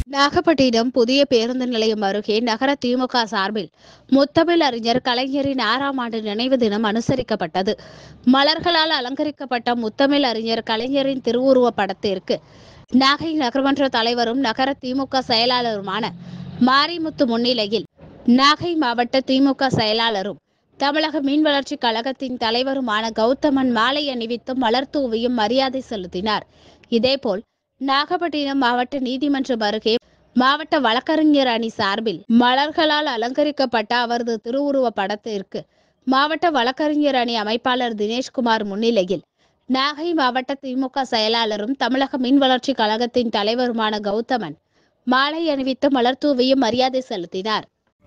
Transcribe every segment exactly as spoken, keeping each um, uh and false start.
நாகப்பட்டினம் புதிய பேருந்து நிலையம் அருகே நகர திமுக சார்பில் முத்தமிழ் அறிஞர் கலைஞரின் ஆறாம் ஆண்டு நினைவு தினம் அனுசரிக்கப்பட்டது. மலர்களால் அலங்கரிக்கப்பட்ட முத்தமிழ் அறிஞர் கலைஞரின் திருவுருவ படத்திற்கு நாகை நகர்மன்ற தலைவரும் நகர திமுக செயலாளருமான மாரிமுத்து முன்னிலையில் நாகை மாவட்ட திமுக செயலாளரும் தமிழக மீன் வளர்ச்சி கழகத்தின் தலைவருமான கௌதமன் மாலை அணிவித்து மலர் தூவியும் மரியாதை செலுத்தினார். இதேபோல் நாகப்பட்டினம் மாவட்ட நீதிமன்றம் அருகே மாவட்ட வழக்கறிஞர் அணி சார்பில் மலர்களால் அலங்கரிக்கப்பட்ட அவரது திருவுருவ படத்திற்கு மாவட்ட வழக்கறிஞர் அணி அமைப்பாளர் தினேஷ்குமார் முன்னிலையில் நாகை மாவட்ட திமுக செயலாளரும் தமிழக மீன் வளர்ச்சி கழகத்தின் தலைவருமான கௌதமன் மாலை அணிவித்து மலர் தூவியும் மரியாதை செலுத்தினார்.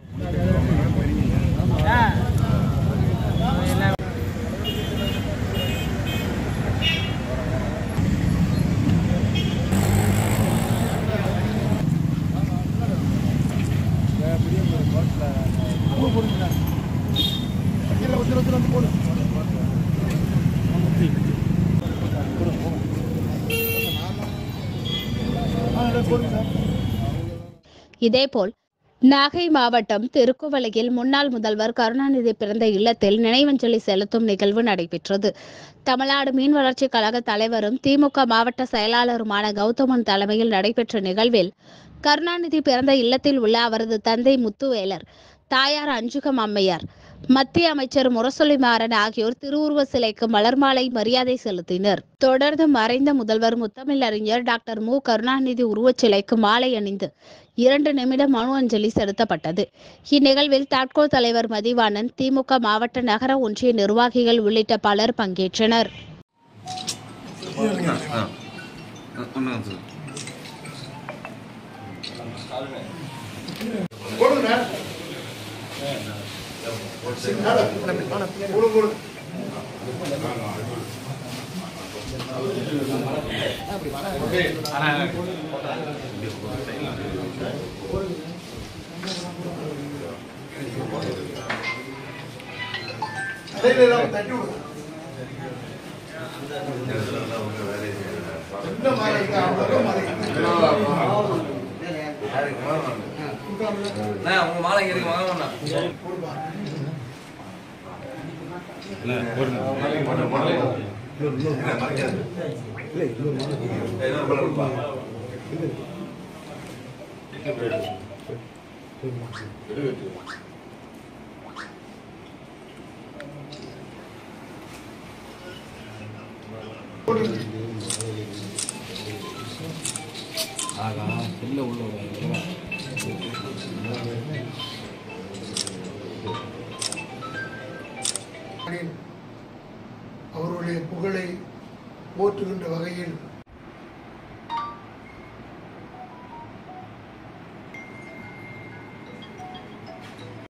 இதேபோல் நாகை மாவட்டம் திருக்குவளையில் முன்னாள் முதல்வர் கருணாநிதி பிறந்த இல்லத்தில் நினைவஞ்சலி செலுத்தும் நிகழ்வு நடைபெற்றது. தமிழ்நாடு மீன் வளர்ச்சி கழக தலைவரும் திமுக மாவட்ட செயலாளருமான கௌதமன் தலைமையில் நடைபெற்ற நிகழ்வில் கருணாநிதி பிறந்த இல்லத்தில் உள்ள அவரது தந்தை முத்துவேலர், தாயார் அஞ்சுகம் அம்மையார், மத்திய அமைச்சர் முரசொலி மாறன் ஆகியோர் திருவுருவ சிலைக்கு மலர் மாலை மரியாதை செலுத்தினர். தொடர்ந்து மறைந்த முதல்வர் முத்தமிழ் அறிஞர் டாக்டர் மு கருணாநிதி உருவச் சிலைக்கு மாலை அணிந்து இரண்டு நிமிடம் மனு அஞ்சலி செலுத்தப்பட்டது. இந்நிகழ்வில் தாட்கோ தலைவர் மதிவாணன், திமுக மாவட்ட நகர ஒன்றிய நிர்வாகிகள் உள்ளிட்ட பலர் பங்கேற்றனர். உங்க மாலை இருக்கு வாங்க அவருடைய புகழை போற்றுகின்ற வகையில்